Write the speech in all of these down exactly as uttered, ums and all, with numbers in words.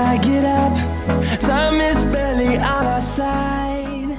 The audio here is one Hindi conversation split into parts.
I get up, time is barely on our side.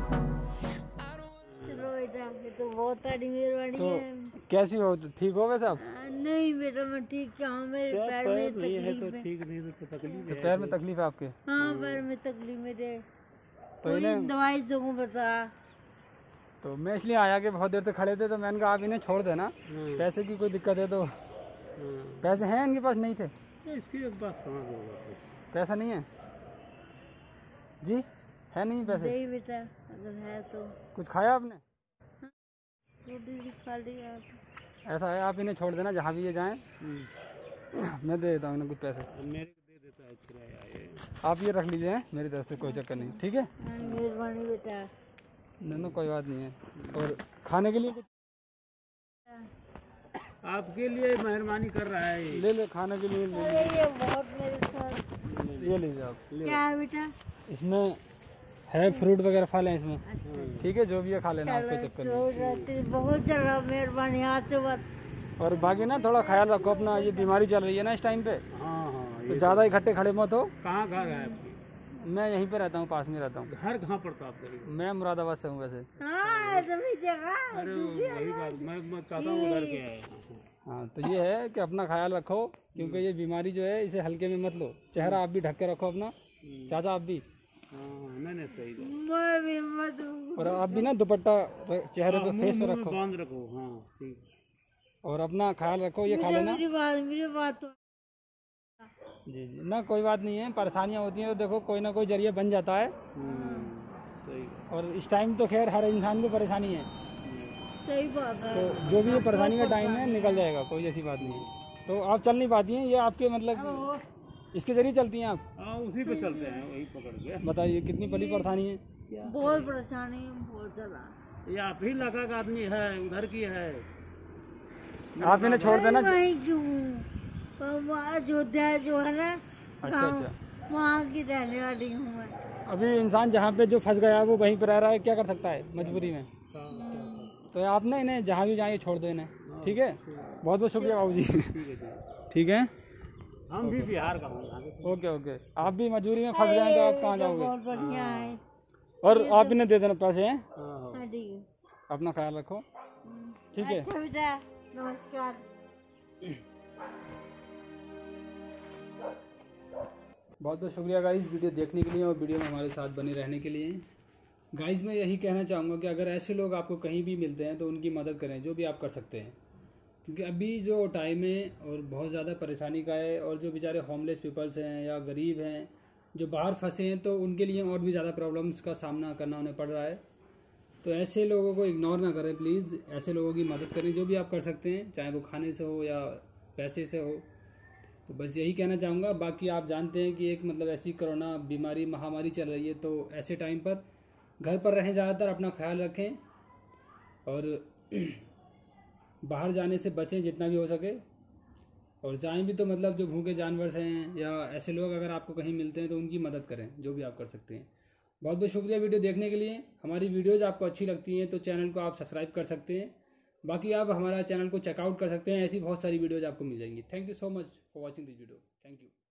चलो बेटा, ये तो बहुत बड़ी मेहरबानी तो है। कैसी हो, ठीक हो वैसे आप? नहीं बेटा, मैं ठीक क्या हूँ, मेरे पैर में तकलीफ है। ठीक नहीं तो तकलीफ है। पैर में तकलीफ है आपके? हाँ, पैर में तकलीफ मेरे। तो कोई इन्हें दवाई दूँ बता। तो मैं इसलिए आया कि बहुत देर तक खड़े थे, तो मैंने कहा आप इन्हें छोड़ देना, पैसे की कोई दिक्कत है तो। पैसे हैं इनके पास? नहीं थे इसके पास कहाँ होगा? पैसा नहीं है जी? है नहीं पैसे? नहीं बेटा, अगर है तो कुछ खाया आपने? रोटी भी खा लिया। ऐसा है, आप इन्हें छोड़ देना जहाँ भी ये जाएं, मैं दे देता हूँ इन्हें कुछ पैसे। मेरे को दे देता है किराया ये। आप ये रख लीजिए, मेरी तरफ से कोई चक्कर नहीं, ठीक है? मेहरबानी बेटा। नहीं नहीं, कोई बात नहीं है। और खाने के लिए कुछ आपके लिए मेहरबानी कर रहा है ये। ले ले, खाने के लिए ले अरे ये बहुत मेरे साथ। ये लीजिए आप। क्या है बेटा? इसमें है फ्रूट वगैरह, खा लें इसमें, ठीक है? जो भी है खा लेना, आपको चक्कर नहीं। चलो रहती बहुत ज़्यादा मेहरबानी, हाथ से बात। और बाकी ना थोड़ा ख्याल रखो अपना, ये बीमारी चल रही है ना इस टाइम पे, हाँ हाँ। तो ज़्यादा इकट्ठे खड़े मत हो। कहाँ घर है आपकी? मैं यहीं पे रहता हूँ, पास में रहता हूँ। घर कहाँ पड़ता आपका? मैं मुरादाबाद से हूँ वैसे। हाँ, सभी जगह। अरे वही बात मैं मैं चाहता हूँ उधर के है। हाँ, तो ये है कि अपना ख्याल रखो, क्योंकि ये बीमारी जो है इसे हल्के में मत लो। चेहरा आप भी ढक के रखो अपना, चाचा आप भी। हाँ, मैंने सही कहा। मैं भी मत हूँ। और आप भी ना दुपट्टा चेहरे पे, फेस पे रखो, बांध रखो। हाँ ठीक। और अपना ख्याल रखो। ये खा लेना। मेरी बात मेरी बात तो जी जी, ना कोई बात नहीं है, परेशानियाँ होती हैं तो देखो कोई ना कोई जरिया बन जाता है। सही। और इस टाइम तो खैर हर इंसान को परेशानी है, सही बात है। तो जो भी ये परेशानी का टाइम है निकल जाएगा, कोई ऐसी बात नहीं है। तो आप चल नहीं पाती हैं, ये आपके मतलब इसके जरिए चलती हैं आप? हाँ, उसी पे चलते हैं, वही पकड़ के। बताइए कितनी बड़ी परेशानी है। बहुत परेशानी है, बहुत ज़्यादा। ये आप ही लगा का आदमी है, उधर की है। आप इन्हें छोड़ देना। वहीं क्यों? वहाँ अयोध्या जो है ना, अच्छा गाँव, अच्छा। वहाँ की रहने वाली हूँ मैं। अभी इंसान जहाँ पे जो फंस गया है वो वहीं पे रह रहा है, क्या कर सकता है मजबूरी में। तो आप ना इन्हें जहाँ भी जाए छोड़ दो इन्हें, ठीक है? बहुत बहुत शुक्रिया बाबू जी। ठीक है, हम भी बिहार का हूँ। Okay okay. आप भी मजबूरी में फंस गए हैं तो आप कहाँ जाओगे? बहुत बढ़िया है। और आप इन्हें दे देना पैसे हैं। हाँ, ठीक है। अपना ख्याल रखो, ठीक है? अच्छा बेटा, नमस्कार। बहुत बहुत शुक्रिया गाइस वीडियो देखने के लिए और वीडियो में हमारे साथ बने रहने के लिए। गाइस मैं यही कहना चाहूँगा कि अगर ऐसे लोग आपको कहीं भी मिलते हैं तो उनकी मदद करें, जो भी आप कर सकते हैं, क्योंकि अभी जो टाइम है और बहुत ज़्यादा परेशानी का है, और जो बेचारे होमलेस पीपल्स हैं या गरीब हैं जो बाहर फंसे हैं, तो उनके लिए और भी ज़्यादा प्रॉब्लम्स का सामना करना उन्हें पड़ रहा है। तो ऐसे लोगों को इग्नोर ना करें प्लीज़, ऐसे लोगों की मदद करें, जो भी आप कर सकते हैं, चाहे वो खाने से हो या पैसे से हो। तो बस यही कहना चाहूँगा। बाकी आप जानते हैं कि एक मतलब ऐसी कोरोना बीमारी महामारी चल रही है, तो ऐसे टाइम पर घर पर रहें, ज़्यादातर अपना ख्याल रखें और बाहर जाने से बचें जितना भी हो सके। और जाएं भी तो मतलब जो भूखे जानवर हैं या ऐसे लोग अगर आपको कहीं मिलते हैं तो उनकी मदद करें, जो भी आप कर सकते हैं। बहुत बहुत शुक्रिया वीडियो देखने के लिए। हमारी वीडियोज़ आपको अच्छी लगती हैं तो चैनल को आप सब्सक्राइब कर सकते हैं। बाकी आप हमारा चैनल को चेकआउट कर सकते हैं, ऐसी बहुत सारी वीडियोज़ आपको मिल जाएंगी। Thank you so much for watching this video. Thank you.